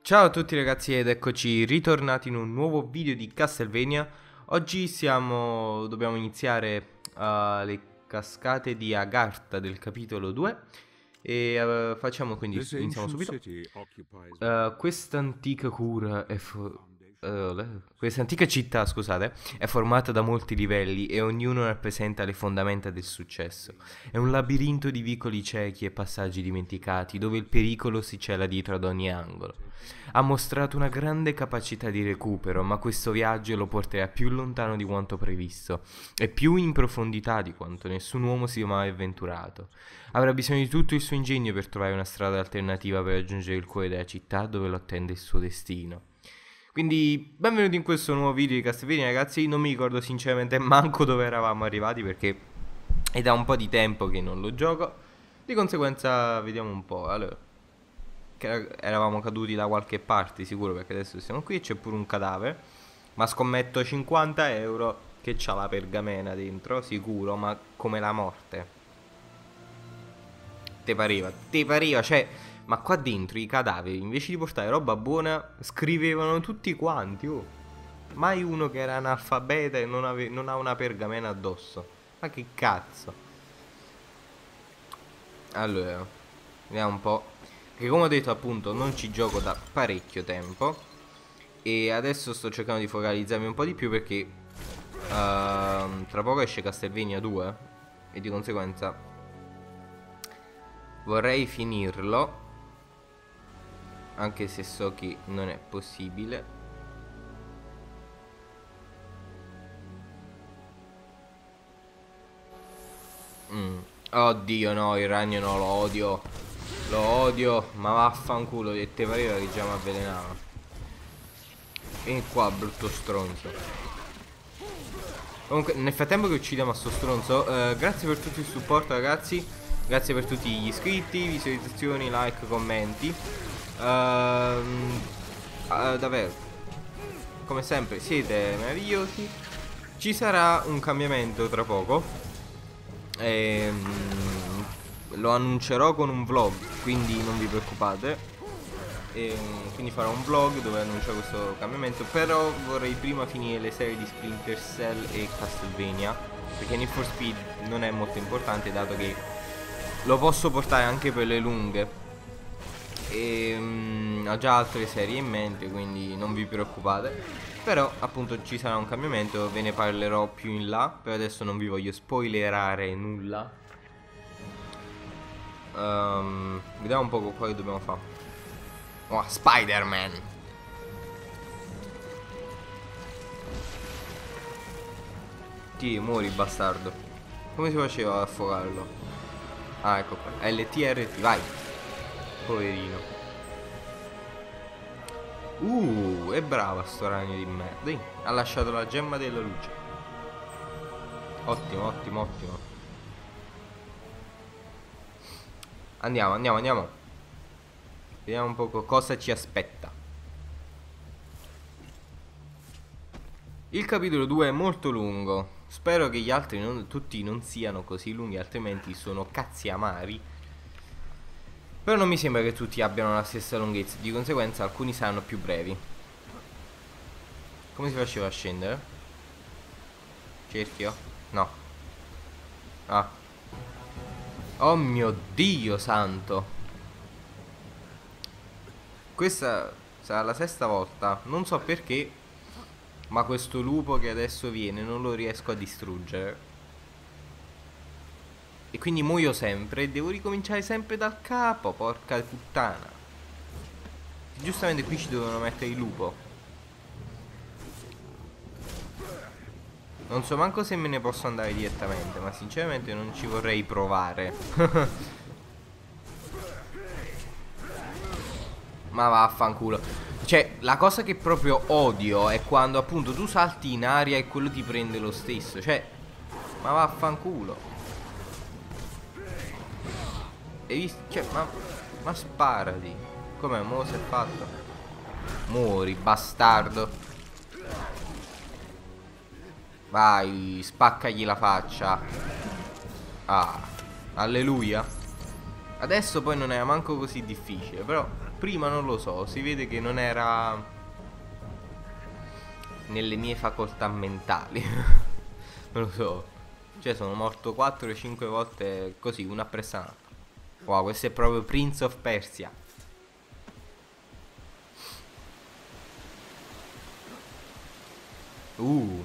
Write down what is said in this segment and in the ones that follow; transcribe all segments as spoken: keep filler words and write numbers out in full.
Ciao a tutti ragazzi ed eccoci ritornati in un nuovo video di Castlevania. Oggi siamo, dobbiamo iniziare uh, le cascate di Agartha del capitolo due e uh, facciamo quindi, This iniziamo ancient subito. city occupies Uh, questa antica cura è fo- uh, questa antica città, scusate, è formata da molti livelli e ognuno rappresenta le fondamenta del successo. È un labirinto di vicoli ciechi e passaggi dimenticati dove il pericolo si cela dietro ad ogni angolo. Ha mostrato una grande capacità di recupero, ma questo viaggio lo porterà più lontano di quanto previsto e più in profondità di quanto nessun uomo si è mai avventurato. Avrà bisogno di tutto il suo ingegno per trovare una strada alternativa per raggiungere il cuore della città dove lo attende il suo destino. Quindi, benvenuti in questo nuovo video di Castlevania ragazzi. Non mi ricordo sinceramente manco dove eravamo arrivati perché è da un po' di tempo che non lo gioco. Di conseguenza vediamo un po'. Allora, che eravamo caduti da qualche parte sicuro, perché adesso siamo qui e c'è pure un cadavere. Ma scommetto cinquanta euro che c'ha la pergamena dentro, sicuro, ma come la morte. Te pareva, te pareva, cioè, ma qua dentro i cadaveri, invece di portare roba buona, scrivevano tutti quanti, oh. Mai uno che era analfabeta e non, ave- non ha una pergamena addosso. Ma che cazzo. Allora, vediamo un po'. Perché come ho detto appunto, non ci gioco da parecchio tempo. E adesso sto cercando di focalizzarmi un po' di più perché uh, tra poco esce Castlevania due. E di conseguenza vorrei finirlo, anche se so che non è possibile. mm. Oddio no, il ragno no, lo odio. Lo odio, ma vaffanculo, e te pareva che già mi avvelenava. E qua, brutto stronzo. Comunque, nel frattempo che uccidiamo a sto stronzo, eh, grazie per tutto il supporto ragazzi. Grazie per tutti gli iscritti, visualizzazioni, like, commenti. Ehm, uh, davvero, come sempre siete meravigliosi. Ci sarà un cambiamento tra poco. Ehm, lo annuncerò con un vlog, quindi non vi preoccupate. E quindi farò un vlog dove annuncio questo cambiamento. Però vorrei prima finire le serie di Splinter Cell e Castlevania, perché Need for Speed non è molto importante, dato che lo posso portare anche per le lunghe. E um, ho già altre serie in mente, quindi non vi preoccupate. Però appunto ci sarà un cambiamento, ve ne parlerò più in là. Per adesso non vi voglio spoilerare nulla. um, Vediamo un po' qua che dobbiamo fare. Oh, Spider-Man. Ti muori bastardo. Come si faceva a affogarlo? Ah, ecco qua, L T R T, vai. Poverino. Uh, è brava sto ragno di merda. Ha lasciato la gemma della luce. Ottimo, ottimo, ottimo. Andiamo, andiamo, andiamo. Vediamo un po' cosa ci aspetta. Il capitolo due è molto lungo. Spero che gli altri non, tutti non siano così lunghi, altrimenti sono cazzi amari. Però non mi sembra che tutti abbiano la stessa lunghezza, di conseguenza alcuni saranno più brevi. Come si faceva a scendere? Cerchio? No. Ah. Oh mio Dio santo. Questa sarà la sesta volta, non so perché, ma questo lupo che adesso viene non lo riesco a distruggere. E quindi muoio sempre e devo ricominciare sempre dal capo, porca puttana. Giustamente qui ci dovevano mettere il lupo. Non so manco se me ne posso andare direttamente, ma sinceramente non ci vorrei provare. Ma vaffanculo. Cioè, la cosa che proprio odio è quando appunto tu salti in aria e quello ti prende lo stesso. Cioè, ma vaffanculo. Hai visto? Cioè, ma, ma sparati. Com'è? Mo' si è fatto. Muori, bastardo. Vai, spaccagli la faccia. Ah, alleluia. Adesso poi non era manco così difficile, però Prima non lo so, si vede che non era nelle mie facoltà mentali. Non lo so. Cioè sono morto quattro o cinque volte così, una appresso l'altra. Wow, questo è proprio Prince of Persia. Uh.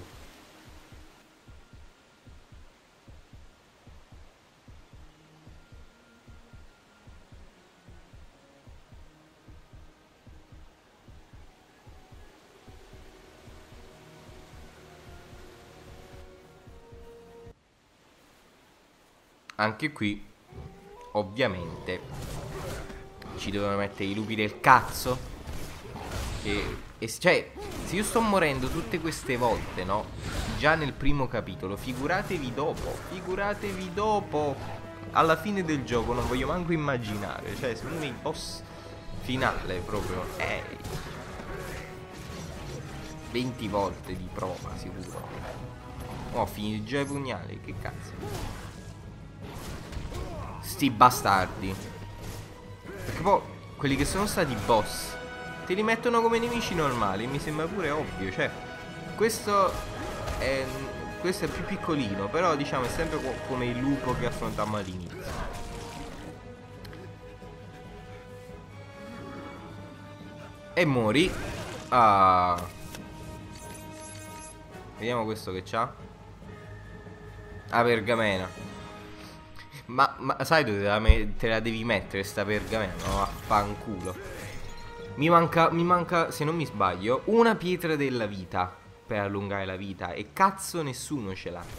Anche qui ovviamente ci dovevano mettere i lupi del cazzo. E, e cioè, se io sto morendo tutte queste volte, no? Già nel primo capitolo, figuratevi dopo. Figuratevi dopo. Alla fine del gioco non voglio manco immaginare. Cioè, secondo me il boss finale proprio è venti volte di prova, sicuro. Oh, finito già i pugnali, che cazzo. Sti bastardi. Perché poi quelli che sono stati boss te li mettono come nemici normali. Mi sembra pure ovvio. Cioè, questo è Questo è più piccolino, però diciamo è sempre co come il lupo che affrontammo all'inizio. E mori. Ah. Vediamo questo che c'ha. Ah, pergamena. Ma, ma sai dove te la, te la devi mettere sta pergamena? No, vaffanculo. Mi manca, mi manca, se non mi sbaglio, una pietra della vita per allungare la vita. E cazzo nessuno ce l'ha.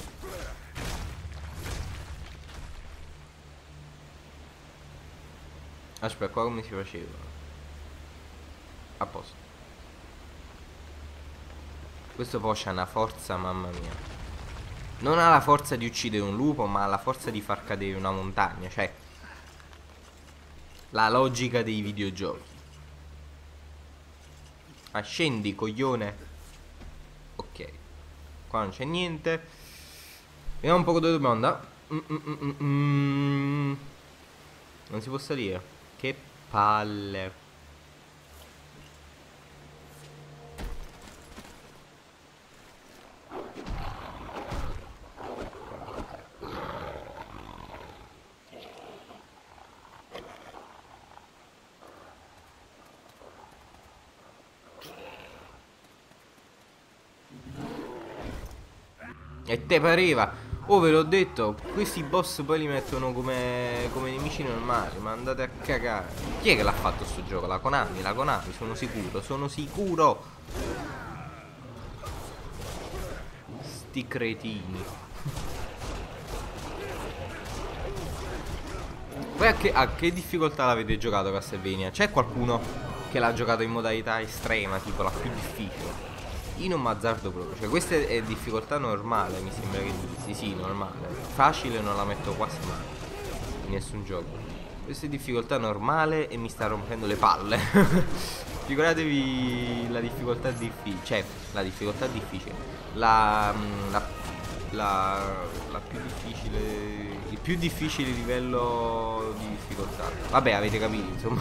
Aspetta, qua come si faceva? A posto. Questo poi c'ha una forza, mamma mia. Non ha la forza di uccidere un lupo, ma ha la forza di far cadere una montagna. Cioè, la logica dei videogiochi. Ah, scendi, coglione. Ok. Qua non c'è niente. Vediamo un po' dove dobbiamo andare. mm, mm, mm, mm. Non si può salire. Che palle. E te pareva? Oh, ve l'ho detto, questi boss poi li mettono come, come nemici normali. Ma andate a cagare. Chi è che l'ha fatto sto gioco? La Konami, la Konami, sono sicuro, sono sicuro. Sti cretini. Poi a che, a che difficoltà l'avete giocato Castlevania? C'è qualcuno che l'ha giocato in modalità estrema, tipo la più difficile? Io non m'azzardo proprio. Cioè questa è difficoltà normale. Mi sembra che sì, sì, normale. Facile non la metto quasi mai in nessun gioco. Questa è difficoltà normale e mi sta rompendo le palle. Figuratevi la difficoltà difficile. Cioè, la difficoltà difficile. La, la, la, la più difficile. Il più difficile livello di difficoltà. Vabbè, avete capito, insomma.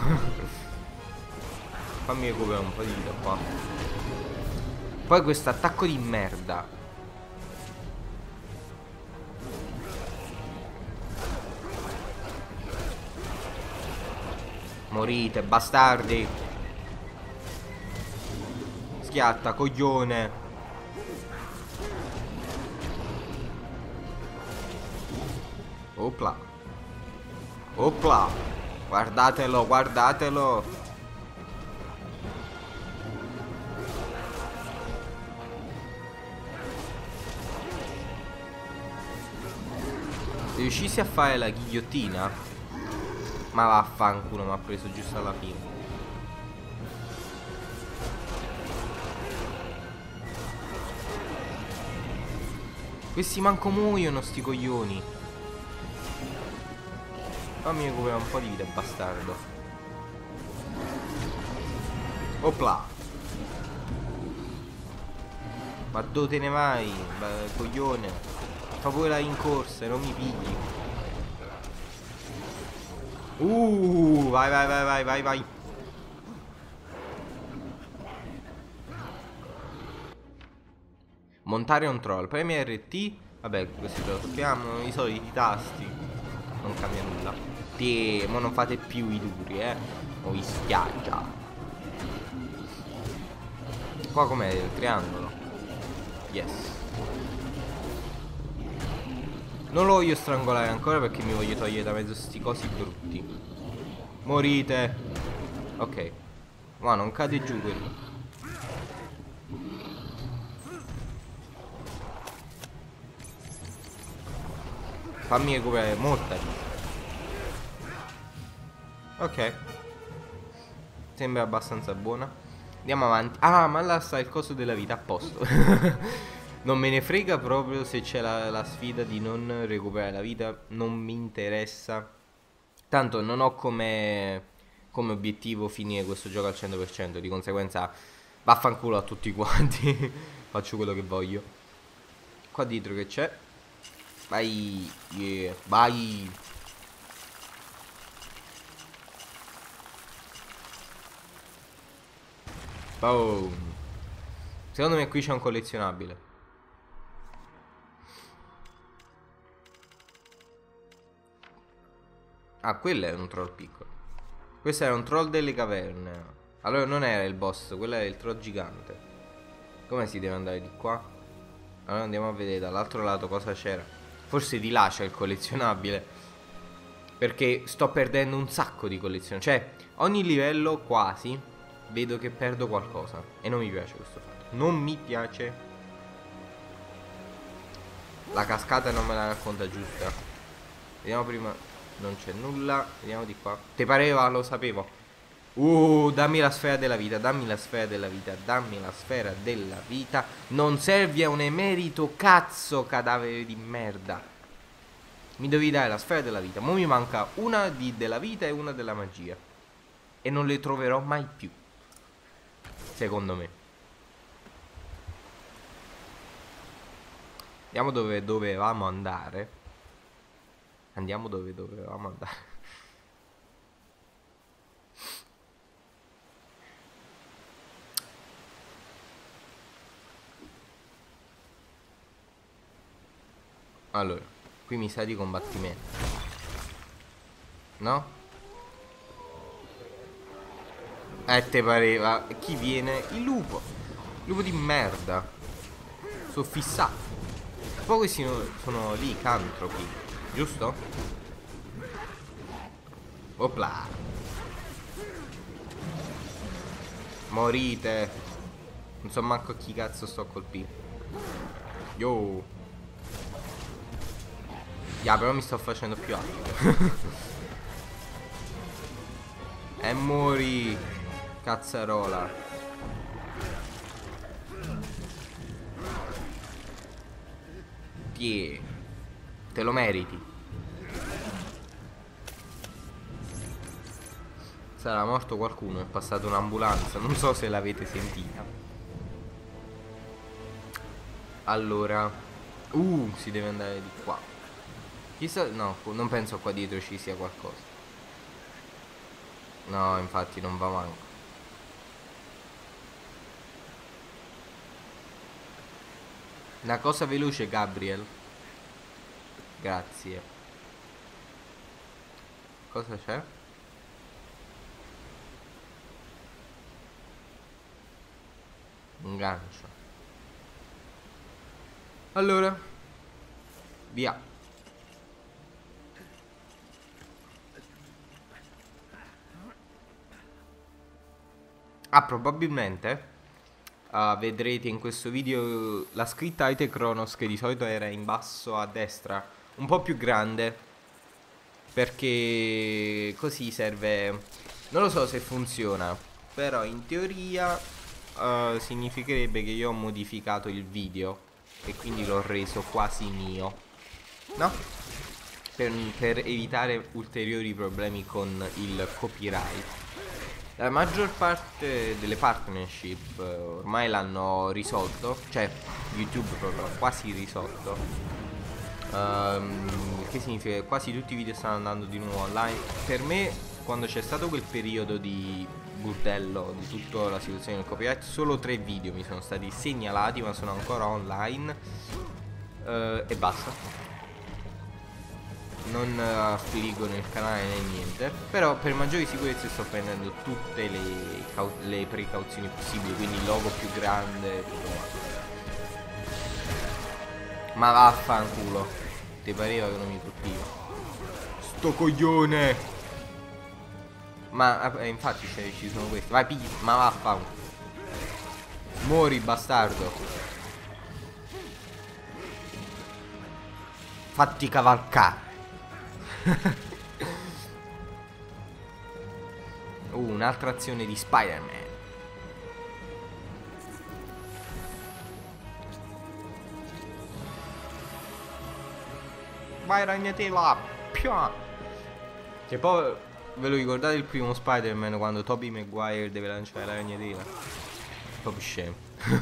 Fammi recuperare un po' di vita qua. Poi questo attacco di merda. Morite, bastardi. Schiatta, coglione. Opla. Opla. Guardatelo, guardatelo. Se riuscissi a fare la ghigliottina. Ma vaffanculo, mi ha preso giusto alla fine. Questi manco muoiono sti coglioni. Fammi recuperare un po' di vita, bastardo. Opla. Ma dove te ne vai, coglione? Fa pure la rincorsa, non mi pigli. Uh, vai, vai, vai, vai, vai, vai. Montare un troll. Premi R T. Vabbè, questo ce lo sappiamo. I soliti tasti. Non cambia nulla. Te, ma non fate più i duri, eh. O vi schiaccia. Qua com'è il triangolo? Yes. Non lo voglio strangolare ancora perché mi voglio togliere da mezzo sti cosi brutti. Morite. Ok. Ma non cade giù quello. Fammi recuperare molta vita. Ok. Sembra abbastanza buona. Andiamo avanti. Ah, ma là sta il coso della vita. A posto. Non me ne frega proprio se c'è la, la sfida di non recuperare la vita. Non mi interessa. Tanto non ho come, come obiettivo finire questo gioco al cento per cento. Di conseguenza vaffanculo a tutti quanti. Faccio quello che voglio. Qua dietro che c'è? Vai. Yeah. Vai. Boom. Secondo me qui c'è un collezionabile. Ah, quello è un troll piccolo. Questo era un troll delle caverne. Allora non era il boss, quello era il troll gigante. Come si deve andare di qua? Allora andiamo a vedere dall'altro lato cosa c'era. Forse di là c'è il collezionabile. Perché sto perdendo un sacco di collezioni. Cioè, ogni livello quasi vedo che perdo qualcosa. E non mi piace questo fatto. Non mi piace. La cascata non me la racconta giusta. Vediamo prima. Non c'è nulla. Vediamo di qua. Te pareva? Lo sapevo. Uh, dammi la sfera della vita. Dammi la sfera della vita. Dammi la sfera della vita. Non serve a un emerito. Cazzo, cadavere di merda. Mi devi dare la sfera della vita. Mo mi manca una di della vita e una della magia. E non le troverò mai più. Secondo me. Andiamo dove dovevamo andare. Andiamo dove dovevamo andare. Allora, qui mi sa di combattimento. No? Eh, te pareva. Chi viene? Il lupo. Lupo di merda. Sono fissato. Poi questi sono lì, cantropi. Giusto? Opla. Morite. Non so manco a chi cazzo sto a colpire. Yo. Ya, però mi sto facendo più alto. E mori. Cazzarola. Tie. Te lo meriti. Sarà morto qualcuno, è passata un'ambulanza. Non so se l'avete sentita. Allora. Uh, si deve andare di qua. Chissà. No, non penso qua dietro ci sia qualcosa. No, infatti non va manco. Una cosa veloce, Gabriel. Grazie. Cosa c'è? Un gancio. Allora. Via. Ah, probabilmente uh, vedrete in questo video la scritta Aite Kronos, che di solito era in basso a destra, un po' più grande, perché così serve. Non lo so se funziona, però in teoria uh, significherebbe che io ho modificato il video e quindi l'ho reso quasi mio, no? Per, per evitare ulteriori problemi con il copyright. La maggior parte delle partnership eh, ormai l'hanno risolto, cioè YouTube proprio quasi risolto. Um, che significa che quasi tutti i video stanno andando di nuovo online. Per me, quando c'è stato quel periodo di burdello di tutta la situazione del copyright. Solo tre video mi sono stati segnalati, ma sono ancora online. uh, E basta. Non affliggono il canale né niente. Però per maggiori sicurezze sto prendendo tutte le, le precauzioni possibili. Quindi il logo più grande, tutto quanto. Ma vaffanculo. Ti pareva che non mi colpiva? Sto coglione. Ma eh, infatti ci sono questi. Vai pigli. Ma vaffanculo. Muori bastardo. Fatti cavalcare. uh, Un'altra azione di Spider-Man. Vai ragnatela. Pia. Che poi ve lo ricordate il primo Spider-Man quando Tobey Maguire deve lanciare la ragnatela? Proprio scemo.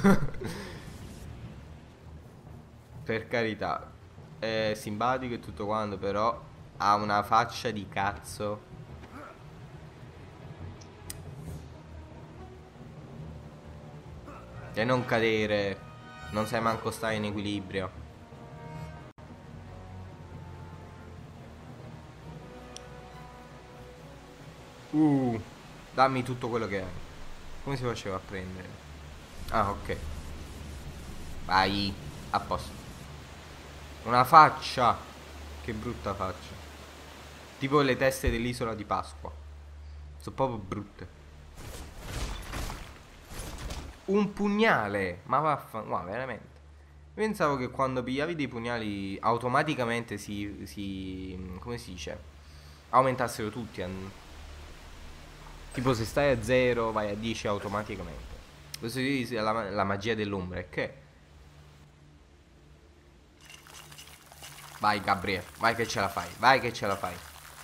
Per carità, è simpatico e tutto quanto, però ha una faccia di cazzo. E non cadere. Non sai manco stare in equilibrio. Uh, dammi tutto quello che hai. Come si faceva a prendere? Ah, ok. Vai, a posto. Una faccia. Che brutta faccia. Tipo le teste dell'isola di Pasqua. Sono proprio brutte. Un pugnale. Ma vaffanculo, wow, veramente. Pensavo che quando pigliavi dei pugnali automaticamente si, si come si dice, aumentassero tutti. Tipo se stai a zero vai a dieci automaticamente. Questo è la, la magia dell'ombra. E che? Vai Gabriele, vai che ce la fai. Vai che ce la fai.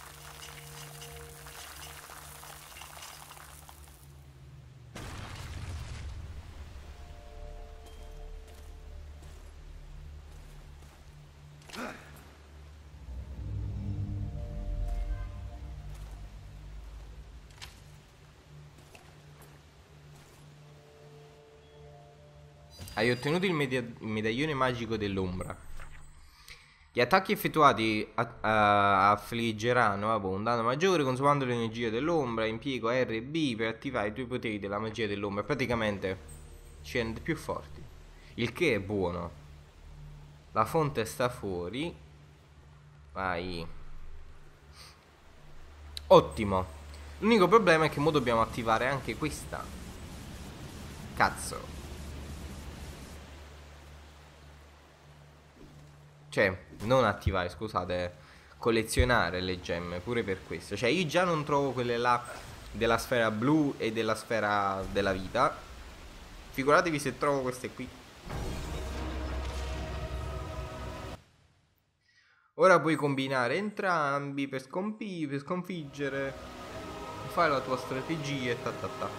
Hai ottenuto il, il medaglione magico dell'ombra. Gli attacchi effettuati a, a, affliggeranno vabbè, un danno maggiore consumando l'energia dell'ombra. Impiego R e B per attivare i tuoi poteri della magia dell'ombra. Praticamente ci rende più forti. Il che è buono. La fonte sta fuori. Vai. Ottimo. L'unico problema è che mo dobbiamo attivare anche questa. Cazzo. Cioè, non attivare, scusate, collezionare le gemme, pure per questo. Cioè, io già non trovo quelle là della sfera blu e della sfera della vita. Figuratevi se trovo queste qui. Ora puoi combinare entrambi per, per sconfiggere. Fai la tua strategia e ta ta ta.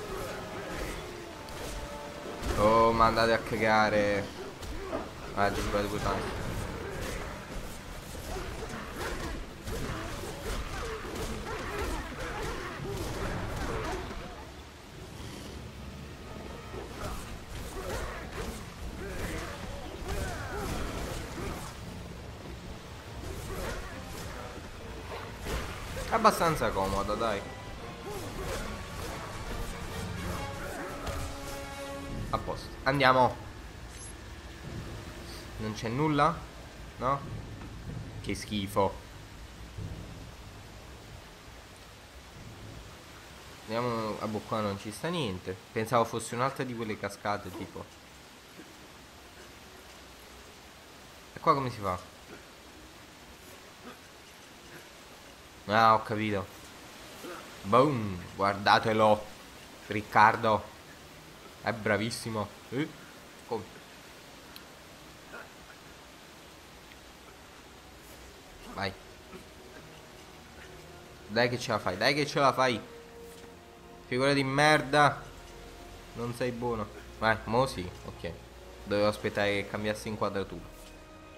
Oh, ma andate a cagare. Ah, ti sbaglio puttana. Abbastanza comoda, dai. A posto. Andiamo. Non c'è nulla? No? Che schifo. Andiamo a boh, qua non ci sta niente. Pensavo fosse un'altra di quelle cascate tipo. E qua come si fa? Ah, ho capito. Boom, guardatelo. Riccardo è bravissimo. eh? Come? Vai. Dai che ce la fai, dai che ce la fai. Figura di merda. Non sei buono. Vai, mo sì, ok. Dovevo aspettare che cambiassi inquadratura.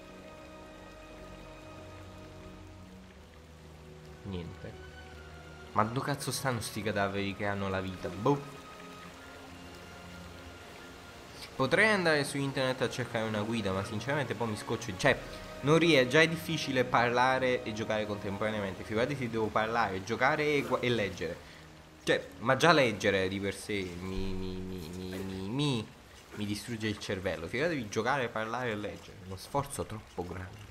Niente. Ma dove cazzo stanno sti cadaveri che hanno la vita? Boh. Potrei andare su internet a cercare una guida, ma sinceramente poi mi scoccio. Cioè, non riesco, già è difficile parlare e giocare contemporaneamente. Figurati se devo parlare, giocare e, e leggere. Cioè, ma già leggere di per sé mi, mi, mi, mi, mi, mi, mi distrugge il cervello. Figuratevi giocare, parlare e leggere. Uno sforzo troppo grande.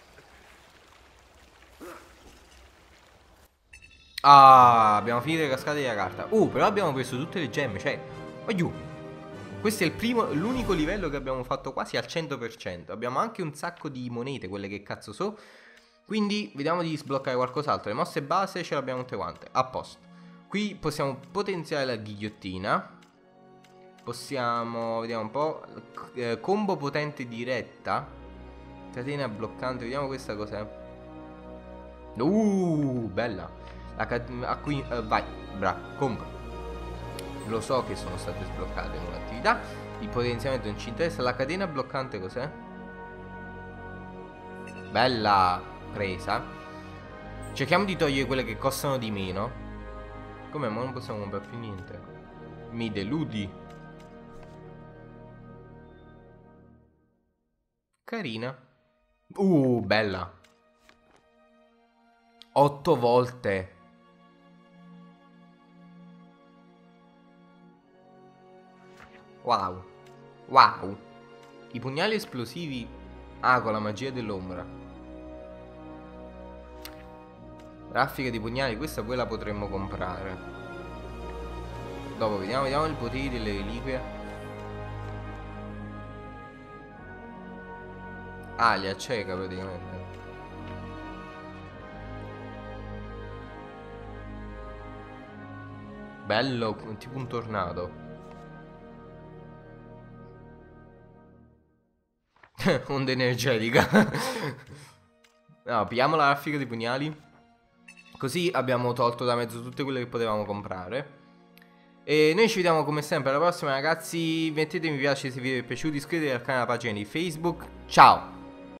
Ah, abbiamo finito le cascate della carta. Uh, però abbiamo preso tutte le gemme, cioè, aiuto. Questo è il primo, l'unico livello che abbiamo fatto quasi al cento per cento. Abbiamo anche un sacco di monete, quelle che cazzo so. Quindi vediamo di sbloccare qualcos'altro. Le mosse base ce le abbiamo tutte quante. A posto. Qui possiamo potenziare la ghigliottina. Possiamo, vediamo un po'. Eh, combo potente diretta. Catena bloccante. Vediamo questa cos'è. Uh, bella. La a qui, uh, vai, bravo, combo. Lo so che sono state sbloccate in un'attività. Il potenziamento non ci interessa. La catena bloccante cos'è? Bella presa. Cerchiamo di togliere quelle che costano di meno. Come? Ma non possiamo comprare più niente. Mi deludi. Carina. Uh, bella. Otto volte. Wow. Wow. I pugnali esplosivi. Ah, con la magia dell'ombra. Raffica di pugnali. Questa poi la potremmo comprare. Dopo vediamo, vediamo il potere delle reliquie. Ah, li acceca praticamente. Bello, tipo un tornado. Onda energetica. No, pigliamo la raffica di pugnali. Così abbiamo tolto da mezzo tutte quelle che potevamo comprare. E noi ci vediamo come sempre alla prossima, ragazzi. Mettete mi piace se il video vi è piaciuto, iscrivetevi al canale, alla pagina di Facebook. Ciao.